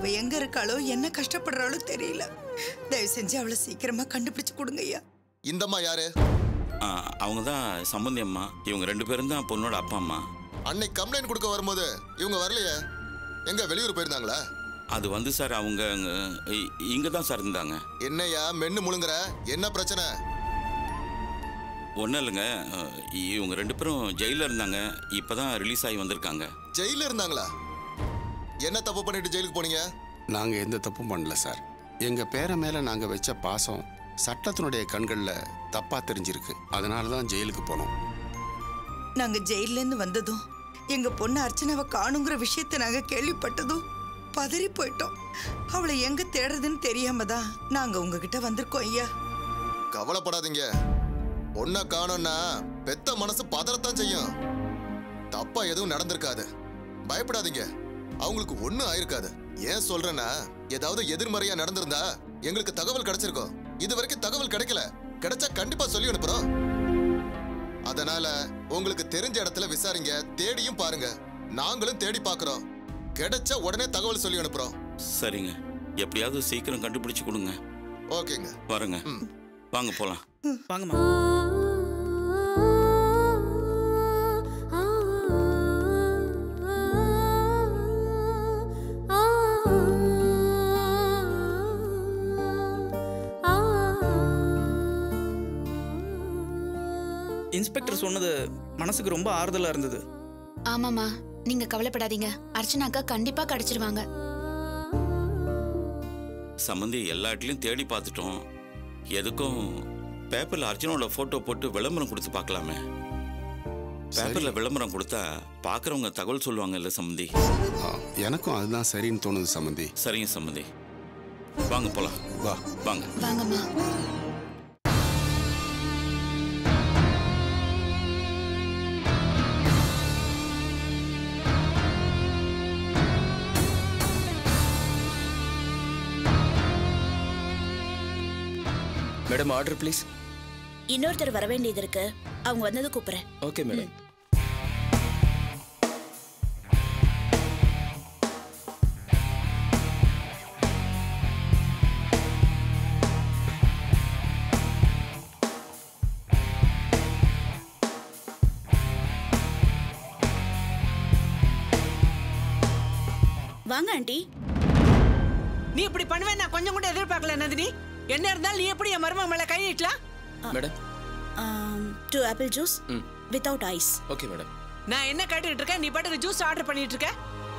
அவ எங்க இருக்காளோ என்ன கஷ்டப்படுறாளோ தெரியல. தயவு செஞ்சு அவளை சீக்கிரமா கண்டுபிடிச்சு கொடுங்க ஐயா. இந்தம்மா யாரு? அவங்க தான் சம்பந்தி அம்மா. இவங்க 2 பேரும் தான் பொண்ணோட அப்பா அம்மா. அன்னைக்கு கம்ப்ளைண்ட் கொடுக்க வரும்போது இவங்க வரலையே, எங்க வெளியூர் போயிருந்தாங்களா? அது வந்து சார் அவங்க இங்க தான் சார் இருந்தாங்க. என்னையா மென்னு முழுங்குற, என்ன பிரச்சனை? ஒன்றும் இல்லைங்க, இவங்க 2 பேரும் ஜெயிலில் இருந்தாங்க. இப்போதான் ரிலீஸ் ஆகி வந்திருக்காங்க. ஜெயிலில் இருந்தாங்களா? என்ன தப்பு பண்ணிட்டு ஜெயிலுக்கு போனீங்க? நாங்கள் எந்த தப்பும் பண்ணல சார். எங்கள் பேரை மேலே நாங்கள் வச்ச பாசம் சட்டத்தினுடைய கண்களில் தப்பாக தெரிஞ்சிருக்கு. அதனால தான் ஜெயிலுக்கு போனோம். நாங்க ஜெயிலேருந்து வந்ததும் எங்க பொண்ணு அர்ச்சனாவை காணுங்கிற விஷயத்தை நாங்க கேள்விப்பட்டதும் பதறி போயிட்டோம். அவளை எங்க தேடுறதுன்னு தெரியாம தான் நாங்க உங்ககிட்ட வந்திருக்கோம் ஐயா. கவலைப்படாதீங்க, பொண்ணை காணோம்னா பெத்த மனசு பதறத்தான் செய்யும். தப்பா எதுவும் நடந்திருக்காது, பயப்படாதீங்க. அவங்களுக்கு ஒண்ணும் ஆயிருக்காது. ஏன் சொல்றேன்னா, ஏதாவது எதிர்மறையா நடந்திருந்தா எங்களுக்கு தகவல் கிடைச்சிருக்கும். இது வரைக்கும் தகவல் கிடைக்கல. கிடைச்சா கண்டிப்பா சொல்லி அனுப்புறோம். அதனால உங்களுக்கு தெரிஞ்ச இடத்துல விசாரிங்க, தேடியும் பாருங்க. நாங்களும் தேடி பார்க்கறோம். கிடைச்சா உடனே தகவல் சொல்லி அனுப்புறோம். சரிங்க, எப்படியாவது சீக்கிரம் கண்டுபிடிச்சு கொடுங்க. ஓகேங்க, வரங்க. வாங்க போலாம். வாங்கம்மா. இன்ஸ்பெக்டர் சொன்னது மனசுக்கு ரொம்ப ஆறுதலா இருந்தது. ஆமாமா, நீங்க கவலைப்படாதீங்க. அர்ச்சனாக்கா கண்டிப்பா கிடைச்சிருவாங்க. சம்பந்தி எல்லா இடத்துலையும் தேடி பார்த்துட்டோம். எதுக்கும் பேப்பர்ல அர்ச்சனோட போட்டோ போட்டு விளம்பரம் கொடுத்து பார்க்கலாமே. பேப்பர்ல விளம்பரம் கொடுத்தா பார்க்குறவங்க தகவல் சொல்லுவாங்க இல்ல சம்பந்தி? எனக்கும் அதுதான் சரின்னு தோணுது சம்பந்தி. சரிங்க சம்பந்தி, வாங்க போலாம். வா வாங்க. வாங்கம்மா. Madam, order please. இன்னொருத்தர் வர வேண்டியது இருக்கு, அவங்க வந்தது கூப்பிடுறேன். Okay madam. வாங்க ஆண்டி. நீ இப்படி பண்ணுவேன் நான் கொஞ்சம் கூட எதிர்பார்க்கல நந்தினி. என்ன இருந்தாலும் நீ எப்படி என் மருமக மேல கை நீட்டலாம்? Madam, 2 apple juice without ice. Okay madam. நான் என்ன கேட்டுட்டு இருக்கேன், நீ பாட்டுக்கு ஜூஸ் ஆர்டர் பண்ணிட்டு இருக்க.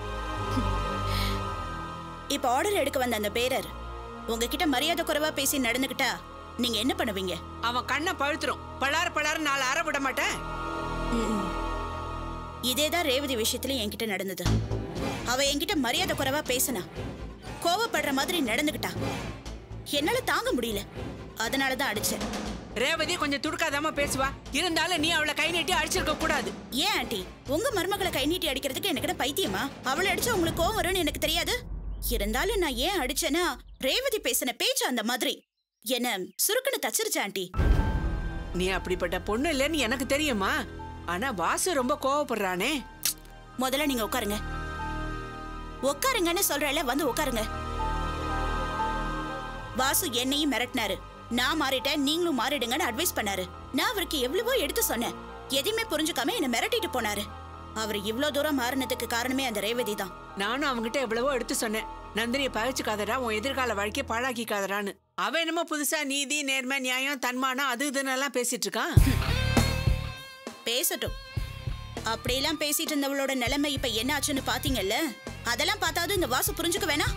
இப்ப ஆர்டர் எடுக்க வந்த அந்த பேரர் உங்ககிட்ட மரியாதை குறைவா பேசி நடந்துக்கிட்டா நீங்க என்ன பண்ணுவீங்க? அவன் கண்ணை பழுத்துரும். பலாறு பலாறு 4 அற விட மாட்டேன். இதேதான் ரேவதி விஷயத்துல என்கிட்ட நடந்தது. அவ என்கிட்ட மரியாதை குறைவா பேசினா, கோவப்படுற மாதிரி நடந்துக்கிட்டா. என்னால தாங்க முடியல, அதனாலதான் அடிச்சேன். ரேவதி கொஞ்சம் துடுக்காதாம பேசுவா. இருந்தாலும் நீ அவளை கை நீட்டி அடிச்சிருக்க கூடாது. ஏன் ஆண்டி, உங்க மருமகளை கை நீட்டி அடிக்கிறதுக்கு எனக்கு பைத்தியமா? அவளை அடிச்சா உங்களுக்கு கோவம் வரும்னு எனக்கு தெரியாது. இருந்தாலும் நான் ஏன் அடிச்சேன்னா, ரேவதி பேசின பேச்சு அந்த மாதிரி என்ன சுருக்குன்னு தச்சிருச்சு ஆண்டி. நீ அப்படிப்பட்ட பொண்ணு இல்லைன்னு எனக்கு தெரியுமா? ஆனா வாசு ரொம்ப கோவப்படுறானே. முதல்ல நீங்க உட்காருங்க. உட்காருங்கன்னு சொல்றல, வந்து உட்காருங்க. வாசு என்னையும் மிரட்டினாரு. நான் மாறிட்டேன், நீங்களும் மாறிடுங்கன்னு அட்வைஸ் பண்ணாரு. நான் அவருக்கு எவ்வளவோ எடுத்து சொன்னேன். எதையுமே புரிஞ்சுக்காம என்ன மிரட்டிட்டு போனாரு. அவர் இவ்வளவு தூரம் மாறினதுக்கு காரணமே அந்த ரேவதி தான். நானும் அவங்கிட்ட எவ்வளவோ எடுத்து சொன்னேன். நந்தினியை பகிச்சுக்காதடா, உன் எதிர்கால வாழ்க்கையை பாழாக்கிக்காதடான்னு. அவன் என்னமோ புதுசா நீதி, நேர்மை, நியாயம், தன்மானம் அது இதுன்னு எல்லாம் பேசிட்டு இருக்கான். பேசட்டும். அப்படியெல்லாம் பேசிட்டு இருந்தவளோட நிலைமை இப்ப என்ன ஆச்சுன்னு பாத்தீங்கல்ல? அதெல்லாம் பார்த்தாது இந்த வாசு புரிஞ்சுக்க வேணா?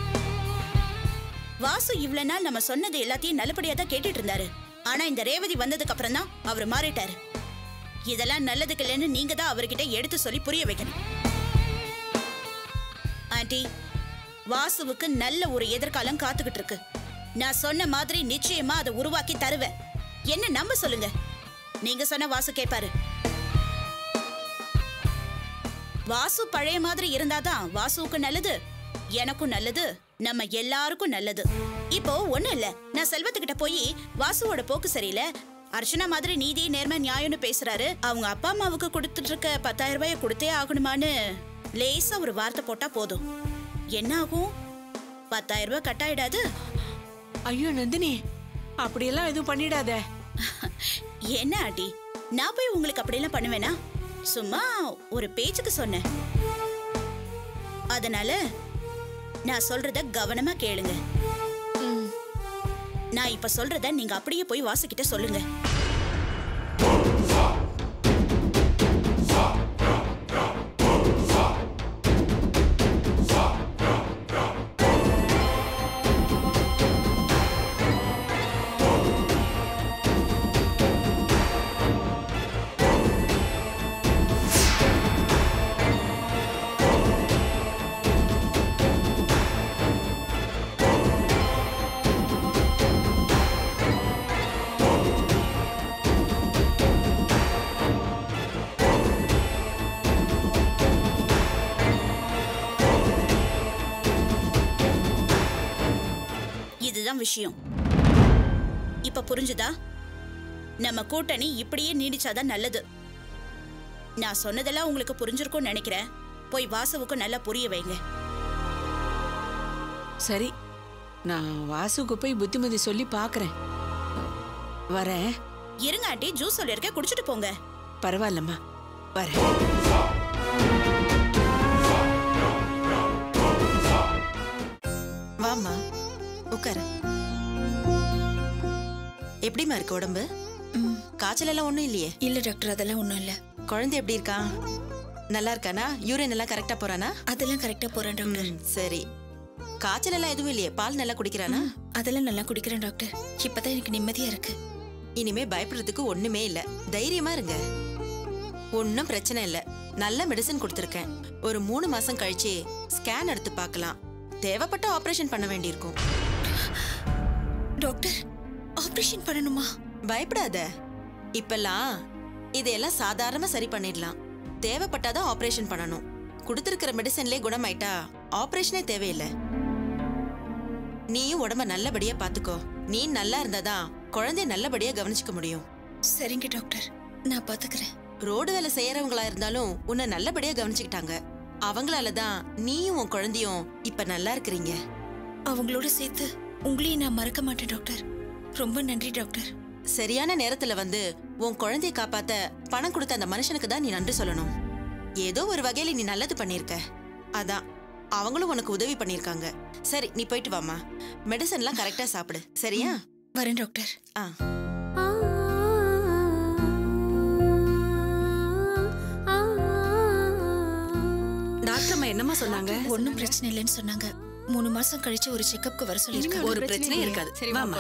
வாசு இவ்வளவு நாள் நம்ம சொன்னது எல்லாத்தையும் நல்லபடியா தான் கேட்டுட்டு இருந்தாரு. ஆனா இந்த ரேவதி வந்ததுக்கு அப்புறம் தான் அவர் மாறிட்டாரு. இதெல்லாம் நல்லதுக்கு இல்லைன்னு நீங்க தான் அவர்கிட்ட எடுத்து சொல்லி புரிய வைக்கணும். ஆண்டி, வாசுவுக்கு நல்ல ஒரு எதிர்காலம் காத்துக்கிட்டு இருக்கு. நான் சொன்ன மாதிரி நிச்சயமா அதை உருவாக்கி தருவேன். என்ன நம்ப சொல்லுங்க. நீங்க சொன்ன வாசு கேட்பாரு. வாசு பழைய மாதிரி இருந்தாதான் வாசுவுக்கு நல்லது, எனக்கும் நல்லது, நம்ம எல்லாருக்கும் நல்லது. இப்போ ஒண்ணு இல்ல, நான் செல்வத்துக்கிட்ட போய் வாசுவோட போக்கு சரியில்லை, அர்ச்சனா மாதிரி நீதி நேர்மை நியாயம்னு பேசுறாரு, அவங்க அப்பா அம்மாவுக்கு கொடுத்துட்டு இருக்க 10,000 ரூபாயை கொடுத்தே ஆகணுமான்னு லேசா ஒரு வார்த்தை போட்டா போதும். என்ன ஆகும்? 10,000 ரூபாய் கட்டாயிடாது. ஐயோ நந்தினி, அப்படியெல்லாம் எதுவும் பண்ணிடாத. என்ன ஆண்டி, நான் போய் உங்களுக்கு அப்படியெல்லாம் பண்ணுவேனா? சும்மா ஒரு பேச்சுக்கு சொன்னேன். அதனால நான் சொல்றத கவனமா கேளுங்க. நான் இப்ப சொல்றத நீங்க அப்படியே போய் வாசுகிட்ட சொல்லுங்க. இதுதான் விஷயம். இப்ப புரிஞ்சுதா? நம்ம கூட்டணி இப்படியே நீடிச்சாதான் நல்லது. நான் சொன்னதெல்லாம் உங்களுக்கு புரிஞ்சிருக்கும்னு நினைக்கிறேன். போய் வாசுவுக்கு நல்லா புரிய வைங்க. சரி, நான் வாசுக்கு போய் புத்திமதி சொல்லி பாக்குறேன். வரேன். இருங்க ஆண்டி, ஜூஸ் சொல்லிருக்கேன், குடிச்சிட்டு போங்க. பரவாயில்லம்மா, வரேன். வாம்மா, உட்காரு. எப்படிமா இருக்கு உடம்பு? காய்ச்சல் எல்லாம் ஒண்ணும் இல்லையே? இல்ல டாக்டர், அதெல்லாம் ஒண்ணும் இல்ல. குழந்தை எப்படி இருக்கா? நல்லா இருக்கானா? யூரின் எல்லாம் கரெக்டா போறானா? அதெல்லாம் கரெக்டா போறேன் டாக்டர். சரி. காய்ச்சல் எல்லாம் எதுவும் இல்லையே? பால் நல்லா குடிக்கிறானா? அதெல்லாம் நல்லா குடிக்கிறேன் டாக்டர். இப்பதான் எனக்கு நிம்மதியா இருக்கு. இனிமே பயப்படுறதுக்கு ஒண்ணுமே இல்ல. தைரியமா இருங்க. ஒன்னும் பிரச்சனை இல்ல. நல்ல மெடிசன் கொடுத்துருக்கேன். ஒரு 3 மாசம் கழிச்சு ஸ்கேன் எடுத்து பார்க்கலாம். தேவைப்பட்ட ஆபரேஷன் பண்ண வேண்டியிருக்கும். டாக்டர், ஆபரேஷன் பண்ணணுமா? பயப்படாத. இப்பெல்லாம் இதெல்லாம் சாதாரணமா சரி பண்ணிடலாம். தேவைப்பட்டாதான் ஆபரேஷன் பண்ணணும். கொடுத்திருக்கிற மெடிசன்லயே குணமாயிட்டா ஆபரேஷனே தேவையில்லை. நீயும் உடம்ப நல்லபடியா பாத்துக்கோ. நீ நல்லா இருந்தாதான் குழந்தைய நல்லபடியா கவனிச்சுக்க முடியும். சரிங்க டாக்டர், நான் பாத்துக்கிறேன். ரோடு வேலை செய்யறவங்களா இருந்தாலும் உன்னை நல்லபடியா கவனிச்சுக்கிட்டாங்க. அவங்களாலதான் நீயும் உன் குழந்தையும் இப்ப நல்லா இருக்கிறீங்க. அவங்களோட சேர்த்து உங்களையும் நான் மறக்க மாட்டேன் டாக்டர். ரொம்ப நன்றி டாக்டர். சரியான நேரத்துல வந்து உன் குழந்தைய காப்பாத்த பணம் கொடுத்த அந்த மனுஷனுக்கு தான் நீ நன்றி சொல்லணும். ஏதோ ஒரு வகையில நீ நல்லது பண்ணிருக்க. அதான் அவங்களும் உனக்கு உதவி பண்ணிருக்காங்க. சரி, நீ போயிட்டு வாமா. மெடிசன்லாம் கரெக்டா சாப்பிடு, சரியா? வரேன் டாக்டர். டாக்டர் என்னமா சொன்னாங்க? ஒன்னும் பிரச்சனை இல்லைன்னு சொன்னாங்க. 3 மாசம் கழிச்சு ஒரு செக்கப்க்கு வர சொல்லிருக்காங்க. ஒரு பிரச்சனை இருக்காது. சரி, வாமா.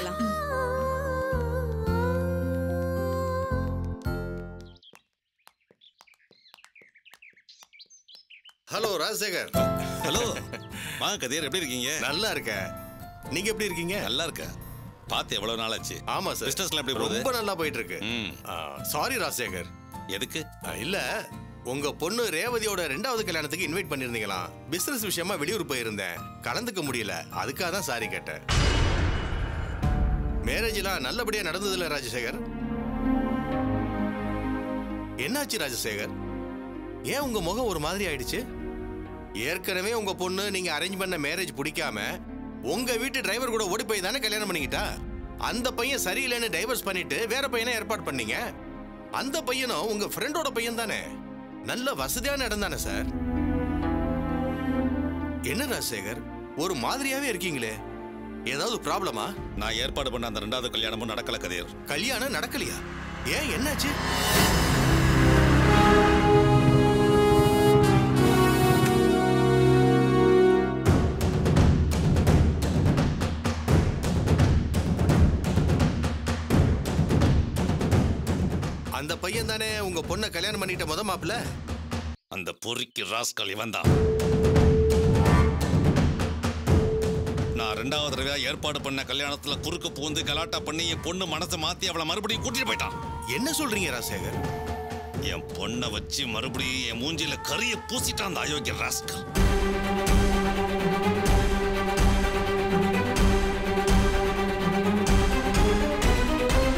ஹலோ ராஜசேகர். ஹலோ, வாங்க கதிர், எப்படி இருக்கீங்க? நல்லா இருக்கேன். நீங்க எப்படி இருக்கீங்க? நல்லா இருக்கேன். பார்த்து எவ்வளவு நாள் ஆச்சு? ஆமா சார். பிசினஸ்லாம் எப்படி போகுது? ரொம்ப நல்லா போயிட்டு இருக்கு. சாரி ராஜசேகர். எதுக்கு? இல்ல, உங்க பொண்ணு ரேவதியோட 2வது கல்யாணத்துக்கு இன்வைட் பண்ணிருந்தீங்களா? பிசினஸ் விஷயமா வெளியூர் போயிருந்தேன், கலந்துக்க முடியல. அதுக்காக தான் சாரி கேட்டேன். மேரேஜ்லாம் நல்லபடியா நடந்ததில்ல ராஜசேகர்? என்னாச்சு ராஜசேகர்? ஏன் உங்க முகம் ஒரு மாதிரி ஆயிடுச்சு? ஏற்கனவே உங்க பொண்ணு நீங்க அரேஞ்ச் பண்ண மேரேஜ் பிடிக்காம உங்க வீட்டு டிரைவர் கூட ஓடி போய் தானே கல்யாணம் பண்ணிக்கிட்டா. அந்த பையன் சரியில்லைன்னு டைவர்ஸ் பண்ணிட்டு வேற பையனை ஏற்பாடு பண்ணீங்க. அந்த பையனும் உங்க ஃப்ரெண்டோட பையன் தானே. நல்ல வசதியான இடம் தானே சார். என்ன ராஜசேகர், ஒரு மாதிரியாவே இருக்கீங்களே, ஏதாவது ப்ராப்ளமா? நான் ஏற்பாடு பண்ண அந்த 2வது கல்யாணமும் நடக்கல கதிர். கல்யாணம் நடக்கலையா? ஏன், என்னாச்சு? அந்த பையன் தானே உங்க பொண்ணை கல்யாணம் பண்ணிட்ட முத மாப்பிள்ள? அந்த பொறிக்கு ராஸ்கல் இவன் தான். நான் 2வது தடவையா ஏற்பாடு பண்ண கல்யாணத்துல குறுக்கு பூந்து கலாட்டா பண்ணி என் பொண்ணு மனசை மாத்தி அவளை மறுபடியும் கூட்டிட்டு போயிட்டான். என்ன சொல்றீங்க ராஜசேகர்? என் பொண்ணை வச்சு மறுபடியும் என் மூஞ்சில கரிய பூசிட்டான் அந்த அயோக்கிய ராஸ்கல்.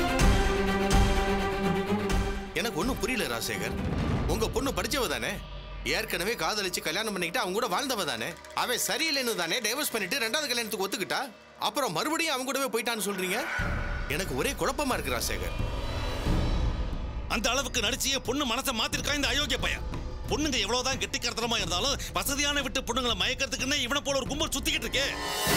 எனக்கு ஒன்னும் புரியல ராஜசேகர். உங்க பொண்ணு படிச்சவ தானே? ஏற்கனவே காதலிச்சு கல்யாணம் பண்ணிக்கிட்டு அவங்க கூட வாழ்ந்தவ தானே. அவன் சரியில்லைன்னு தானே டைவர்ஸ் பண்ணிட்டு 2வது கல்யாணத்துக்கு ஒத்துக்கிட்டா. அப்புறம் மறுபடியும் அவங்க கூடவே போயிட்டான்னு சொல்றீங்க. எனக்கு ஒரே குழப்பமா இருக்கு ராஜசேகர். அந்த அளவுக்கு நடிச்சியே பொண்ணு மனசை மாத்திருக்கா இந்த அயோக்கிய பையன். பொண்ணுங்க எவ்வளவுதான் கெட்டிக்கரத்தனமா இருந்தாலும் வசதியான விட்டு பொண்ணுங்களை மயக்கிறதுக்குன்னு இவனை போல ஒரு கும்பல் சுத்திக்கிட்டு இருக்கே.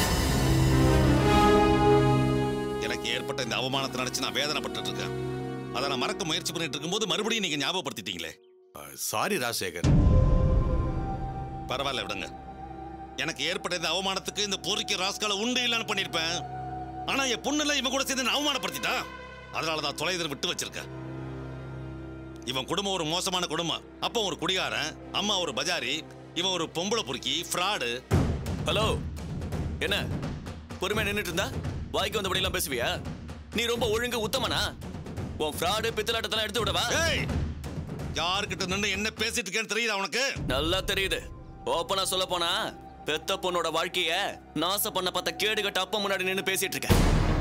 எனக்கு ஏற்பட்ட இந்த அவமானத்தை நினைச்சு நான் வேதனைப்பட்டு இருக்கேன். அதை நான் மறக்க முயற்சி பண்ணிட்டு இருக்கும்போது மறுபடியும் நீங்க ஞாபகப்படுத்திட்டீங்களே. சாரி ராஜசேகர். பரவாயில்ல விடுங்க. எனக்கு ஏற்பட்ட இந்த அவமானத்துக்கு இந்த பொறுக்கி ராஸ்கால உண்டு இல்லைன்னு பண்ணிருப்பேன். ஆனா என் பொண்ணுல இவன் கூட சேர்ந்து அவமானப்படுத்திட்டா. அதனாலதான் தொலைதர் விட்டு வச்சிருக்கேன். இவன் குடும்பம் ஒரு மோசமான குடும்பம். அப்பா ஒரு குடிகாரன், அம்மா ஒரு பஜாரி, இவன் ஒரு பொம்பளை பொறுக்கி ஃப்ராடு. ஹலோ, என்ன பொறுமையா நின்றுட்டு இருந்தா வாய்க்கு வந்தபடியெல்லாம் பேசுவியா? நீ ரொம்ப ஒழுங்கு உத்தமனா? உன் ஃப்ராடு பித்தலாட்டத்தெல்லாம் எடுத்து விடவா? யாருக்கிட்ட நின்று என்ன பேசிட்டு இருக்கேன்னு தெரியுதா உனக்கு? நல்லா தெரியுது. ஓப்பனா சொல்ல போனா பெத்த பொண்ணோட வாழ்க்கைய நாச பண்ண பார்த்த கேடுகட்ட அப்பா முன்னாடி நின்று பேசிட்டு இருக்க.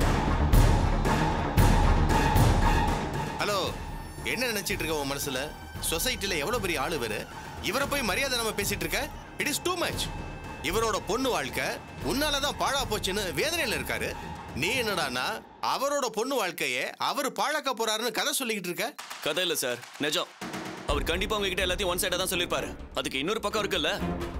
ஹலோ, என்ன நினைச்சிட்டு இருக்க உன் மனசுல? சொசைட்டில எவ்வளவு பெரிய ஆளு வேறு, இவரை போய் மரியாதை நம்ம பேசிட்டு இருக்க? It is too much. இவரோட பொண்ணு வாழ்க்கை உன்னாலதான் பாழா போச்சுன்னு வேதனையில இருக்காரு. நீ என்னடானா அவரோட பொண்ணு வாழ்க்கையே அவர் பாழாக்க போறாருன்னு கதை சொல்லிக்கிட்டு இருக்க. கதை இல்ல சார், நிஜம். அவர் கண்டிப்பா உங்ககிட்ட எல்லாத்தையும் ஒன் சைடா தான் சொல்லிருப்பாரு. அதுக்கு இன்னொரு பக்கம் இருக்குல்ல.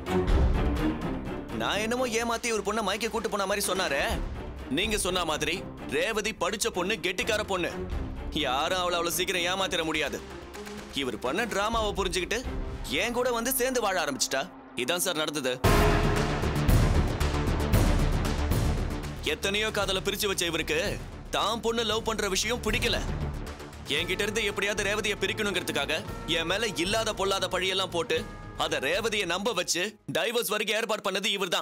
நான் என்னமோ ஏமாத்தி ஒரு பொண்ணை மயக்க கூட்டு போன மாதிரி சொன்னாரே. நீங்க சொன்ன மாதிரி ரேவதி படிச்ச பொண்ணு, கெட்டிக்கார பொண்ணு. யாரும் அவளை அவ்வளவு சீக்கிரம் ஏமாத்திர முடியாது. இவர் பண்ண டிராமாவை புரிஞ்சுக்கிட்டு என் கூட வந்து சேர்ந்து வாழ ஆரம்பிச்சிட்டா. இதான் சார் நடந்தது. எத்தனையோ காதல பிரிச்சு வச்ச இவருக்கு தான் பொண்ணு லவ் பண்ற விஷயம் பிடிக்கல. என்கிட்ட இருந்து எப்படியாவது ரேவதியை பிரிக்கணுங்கிறதுக்காக என் மேல இல்லாத பொல்லாத பழியெல்லாம் போட்டு அதை ரேவதியை நம்ப வச்சு டைவர்ஸ் வரைக்கும் ஏற்பாடு பண்ணது இவர்தான்.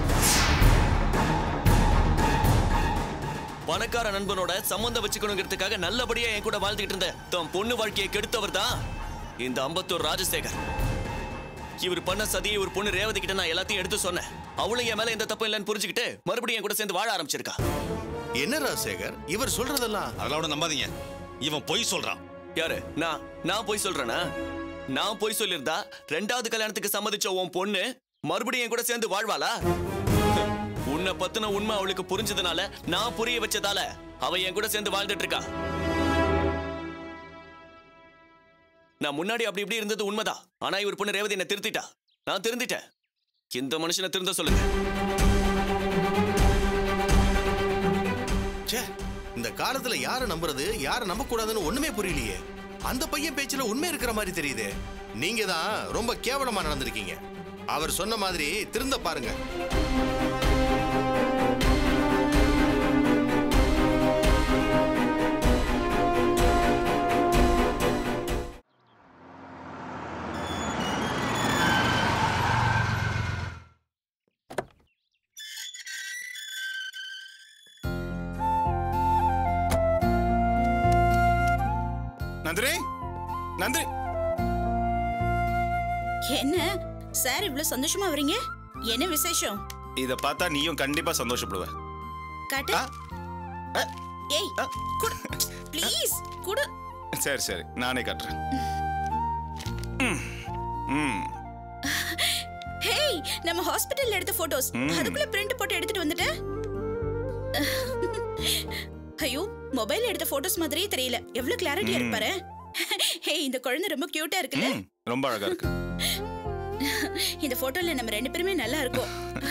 பணக்கார நண்பனோட சம்பந்தம் வச்சுக்கணுங்கிறதுக்காக நல்லபடியா என் கூட வாழ்ந்துகிட்டு இருந்த தன் பொண்ணு வாழ்க்கையை கெடுத்தவர் தான் இந்த அம்பத்தூர் ராஜசேகர். இவர் பண்ண சதியை ஒரு பொண்ணு ரேவதி கிட்ட நான் எல்லாத்தையும் எடுத்து சொன்னேன். அவளும் என் மேல எந்த தப்பு இல்லைன்னு புரிஞ்சுக்கிட்டு மறுபடியும் என் கூட சேர்ந்து வாழ ஆரம்பிச்சிருக்கா. என்ன ராஜசேகர் இவர் சொல்றதெல்லாம்? அதெல்லாம் நம்பாதீங்க. இவன் பொய் சொல்றான். யாரு? நான் பொய் சொல்றேனா? நான் பொய் சொல்லிருந்தா 2வது கல்யாணத்துக்கு சம்மதிச்ச உன் பொண்ணு மறுபடியும் என் கூட சேர்ந்து வாழ்வாளா? உன்னை பத்தின உண்மை அவளுக்கு புரிஞ்சதுனால, நான் புரிய வச்சதால அவ என் கூட சேர்ந்து வாழ்ந்துட்டு இருக்கா. நான் முன்னாடி அப்படி இப்படி இருந்தது உண்மைதான். ஆனா இவர் பொண்ணு ரேவதி என்ன திருத்திட்டா. நான் திருந்திட்டேன். இந்த மனுஷனை திருந்த சொல்லுங்க. இந்த காலத்துல யாரை நம்புறது, யாரை நம்ப கூடாதுன்னு ஒண்ணுமே புரியலையே. அந்த பையன் பேச்சுல உண்மை இருக்கிற மாதிரி தெரியுது. நீங்க தான் ரொம்ப கேவலமா நடந்திருக்கீங்க. அவர் சொன்ன மாதிரி திருந்த பாருங்க. நந்தினி, நந்தினி. என்ன சார் இவ்வளவு சந்தோஷமா வரீங்க? என்ன விசேஷம்? இத பார்த்தா நீயும் கண்டிப்பா சந்தோஷப்படுவ. காட்டு. ஏய் குடு ப்ளீஸ் குடு. சரி சரி, நானே காட்டுறேன். ஹேய், நம்ம ஹாஸ்பிடல்ல எடுத்த போட்டோஸ் அதுக்குள்ள பிரிண்ட் போட்டு எடுத்துட்டு வந்துட்டேன். ஐயோ, மொபைல்ல எடுத்த போட்டோஸ் மாதிரியே தெரியல. எவ்வளவு கிளாரிட்டியா இருக்கு பாரு. ஹேய், இந்த குழந்தை ரொம்ப கியூட்டா இருக்குல்ல? ரொம்ப அழகா இருக்கு. இந்த போட்டோல நம்ம 2 பேருமே நல்லா இருக்கோம்.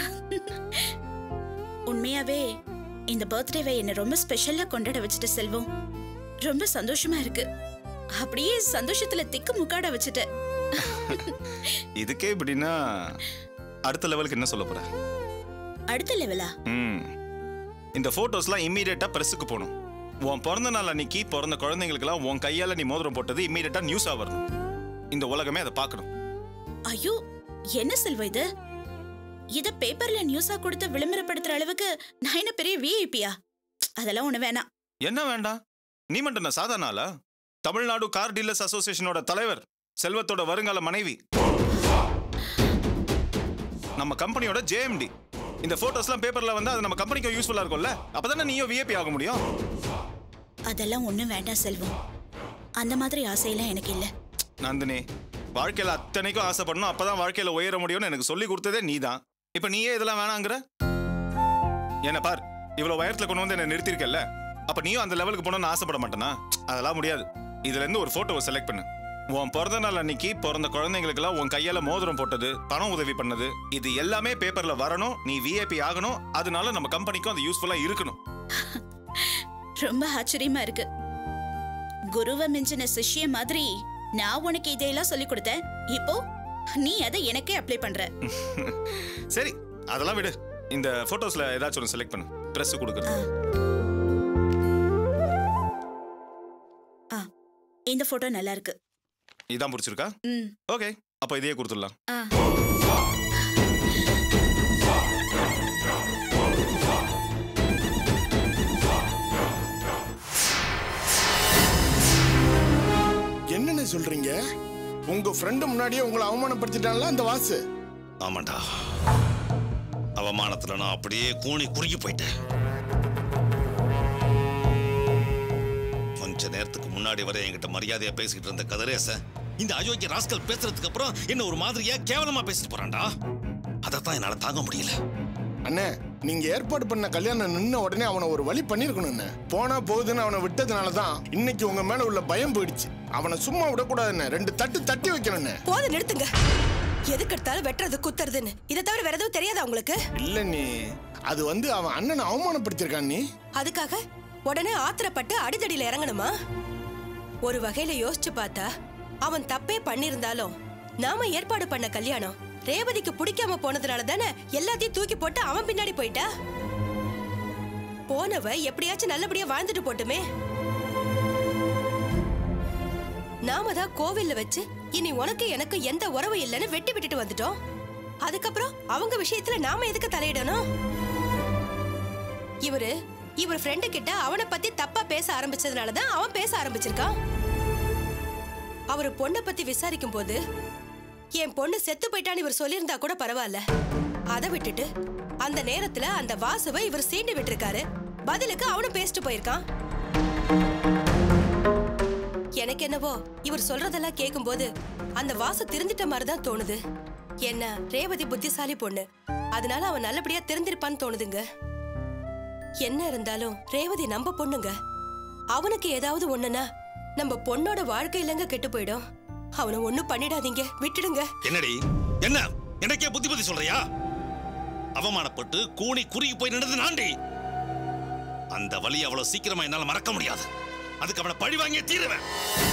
உண்மையாவே இந்த பர்த்டேவை என்ன ரொம்ப ஸ்பெஷலா கொண்டாட வச்சுட்ட செல்வம். ரொம்ப சந்தோஷமா இருக்கு. அப்படியே சந்தோஷத்துல திக்கு முக்காட வச்சுட்ட. இதுக்கே இப்படின்னா அடுத்த லெவலுக்கு என்ன சொல்ல போற? அடுத்த லெவலா? இந்த போட்டோஸ்லாம் இம்மீடியட்டா பிரஸுக்கு போகணும். உன் பிறந்த நாள் அன்னைக்கு பிறந்த குழந்தைங்களுக்கெல்லாம் உன் கையால நீ மோதிரம் போட்டது இம்மீடியட்டா நியூஸா வரணும். இந்த உலகமே அதை பார்க்கணும். ஐயோ, என்ன செல்வம் இது? இத பேப்பர்ல நியூஸா கொடுத்து விளம்பரப்படுத்துற அளவுக்கு நான் என்ன பெரிய விஐபியா? அதெல்லாம் ஒண்ணு வேணாம். என்ன வேண்டாம்? நீ மட்டும் நான் சாதாரண ஆளா? தமிழ்நாடு கார் டீலர்ஸ் அசோசியேஷனோட தலைவர், செல்வத்தோட வருங்கால மனைவி, நம்ம கம்பெனியோட ஜேஎம்டி. இந்த போட்டோஸ்லாம் பேப்பர்ல வந்து அது நம்ம கம்பெனிக்கு யூஸ்ஃபுல்லா இருக்கும்ல? அப்பதானே நீயும் விஐபி ஆக முடியும். அதெல்லாம் ஒண்ணும் வேண்டாம் செல்வம். அந்த மாதிரி ஆசையெல்லாம் எனக்கு இல்ல. நந்தினி, வாழ்க்கையில அத்தனைக்கும் ஆசைப்படணும், அப்பதான் வாழ்க்கையில உயர முடியும்னு எனக்கு சொல்லி கொடுத்ததே நீதான். இப்ப நீயே இதெல்லாம் வேணாங்கிற? என்ன பார், இவ்வளவு உயரத்துல கொண்டு வந்து என்ன நிறுத்திருக்கல, அப்ப நீயும் அந்த லெவலுக்கு போகணும்னு ஆசைப்பட மாட்டேனா? அதெல்லாம் முடியாது. இதுல இருந்து ஒரு போட்டோவை செலக்ட் பண்ணு. உன் பிறந்த நாள் அன்னைக்கு பிறந்த குழந்தைங்களுக்கெல்லாம் உன் கையால மோதிரம் போட்டது, பணம் உதவி பண்ணது, இது எல்லாமே பேப்பர்ல வரணும். நீ விஐபி ஆகணும். அதனால நம்ம கம்பெனிக்கும் அது யூஸ்ஃபுல்லா இருக்கணும். ரொம்ப ஆச்சரியமா இருக்கு. குருவை மிஞ்சின சிஷ்ய மாதிரி நான் உனக்கு இதையெல்லாம் சொல்லி கொடுத்தேன். இப்போ நீ அதை எனக்கே அப்ளை பண்ற. சரி, அதெல்லாம் விடு. இந்த போட்டோஸ்ல ஏதாச்சும் ஒன்று செலக்ட் பண்ணு. பிரஸ் கொடுக்குறது. இந்த போட்டோ நல்லா இருக்கு. இதான் பிடிச்சிருக்கா? ஓகே, அப்போ இதையே கொடுத்துடலாம். என்னன்னு சொல்றீங்க? உங்க ஃப்ரெண்டு முன்னாடியே உங்களை அவமானப்படுத்திட்டான்ல அந்த வாசு? ஆமாண்டா, அவமானத்துல நான் அப்படியே கூணி குறுகி போயிட்டேன். கொஞ்ச நேரத்துக்கு முன்னாடி வரை என்கிட்ட மரியாதையா பேசிக்கிட்டு இருந்த கதிரேச இந்த அயோக்கிய ராஸ்கல் பேசுறதுக்கு அப்புறம் என்ன ஒரு மாதிரியா கேவலமா பேசிட்டு போறான்டா. அதைத்தான் என்னால தாங்க முடியல. அண்ணே, நீங்க ஏற்பாடு பண்ண கல்யாணம் நின்ன உடனே அவனை ஒரு வழி பண்ணிருக்கணும்னு. போனா போகுதுன்னு அவனை விட்டதுனாலதான் இன்னைக்கு உங்க மேல உள்ள பயம் போயிடுச்சு. அவனை சும்மா விடக்கூடாதுன்னு 2 தட்டு தட்டி வைக்கணும்னு. போத நிறுத்துங்க. எதுக்கு எடுத்தாலும் வெட்டுறது குத்துறதுன்னு இதை தவிர வேற எதுவும் தெரியாதா உங்களுக்கு? இல்ல நீ, அது அவன் அண்ணனை அவமானப்படுத்திருக்கான். நீ அதுக்காக உடனே ஆத்திரப்பட்டு அடிதடியில இறங்கணுமா? ஒரு வகையில யோசிச்சு பார்த்தா அவன் தப்பே பண்ணிருந்தாலும் நாம ஏற்பாடு பண்ண கல்யாணம் ரேவதிக்கு பிடிக்காம போனதுனால தானே எல்லாத்தையும் தூக்கி போட்டு அவன் பின்னாடி போயிட்டா. போனவ எப்படியாச்சும் நல்லபடியா வாழ்ந்துட்டு போட்டுமே. நாம தான் கோவில்ல வச்சு இனி உனக்கு எனக்கு எந்த உறவு இல்லைன்னு வெட்டி விட்டுட்டு வந்துட்டோம். அதுக்கப்புறம் அவங்க விஷயத்துல நாம எதுக்கு தலையிடணும்? இவர் ஃப்ரெண்டு கிட்ட அவனை பத்தி தப்பா பேச ஆரம்பிச்சதுனாலதான் அவன் பேச ஆரம்பிச்சிருக்கான். அவரு பொண்ணை பத்தி விசாரிக்கும் போது என் பொண்ணு செத்து போயிட்டான்னு இவர் சொல்லியிருந்தா கூட பரவாயில்ல. அதை விட்டுட்டு அந்த நேரத்துல அந்த வாசுவை இவர் சீண்டி விட்டுருக்காரு. பதிலுக்கு அவனும் பேசிட்டு போயிருக்கான். எனக்கு என்னவோ இவர் சொல்றதெல்லாம் கேட்கும் போது அந்த வாசு திருந்திட்ட மாதிரிதான் தோணுது. என்ன, ரேவதி புத்திசாலி பொண்ணு, அதனால அவன் நல்லபடியா திருந்திருப்பான்னு தோணுதுங்க. என்ன இருந்தாலும் ரேவதி நம்ம பொண்ணுங்க. அவனுக்கு ஏதாவது ஒண்ணுன்னா நம்ம பொண்ணோட வாழ்க்கை இல்லங்க கெட்டு போயிடும். அவனை ஒண்ணும் பண்ணிடாதீங்க, விட்டுடுங்க. என்னடி, என்ன எனக்கே புத்தி சொல்றியா? அவமானப்பட்டு கூணி குறுகி போய் நின்றது நாண்டி. அந்த வழி அவ்வளவு சீக்கிரமா என்னால மறக்க முடியாது. அதுக்கு அவனை பழி வாங்கியே தீருவேன்.